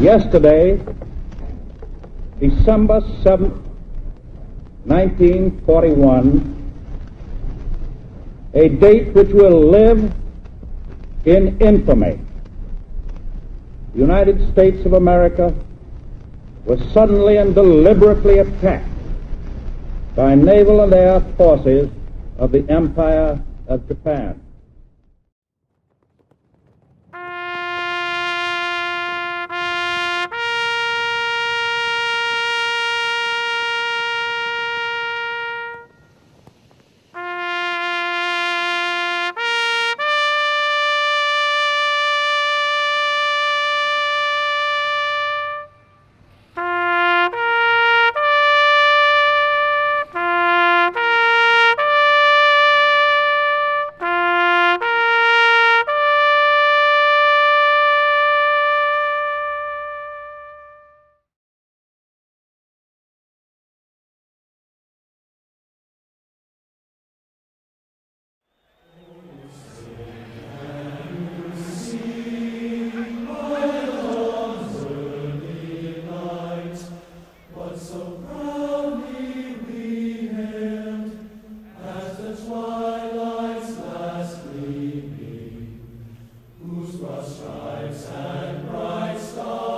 Yesterday, December 7th, 1941, a date which will live in infamy. The United States of America was suddenly and deliberately attacked by naval and air forces of the Empire of Japan. Stripes and bright stars.